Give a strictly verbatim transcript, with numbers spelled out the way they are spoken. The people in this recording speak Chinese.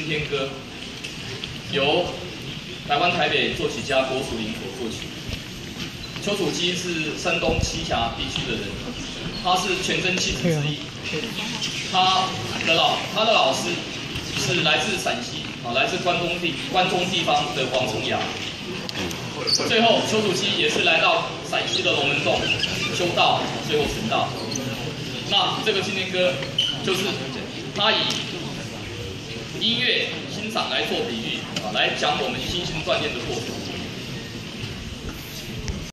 天歌》，由台湾台北作曲家郭楚林所作曲。丘处机是山东栖霞地区的人，他是全真七子之一。他的老他的老师是来自陕西啊，来自关中地关中地方的王重阳。最后，丘处机也是来到陕西的龙门洞修道，最后成道。那这个纪念歌就是他以音乐欣赏来做比喻啊，来讲我们心性锻炼的过程。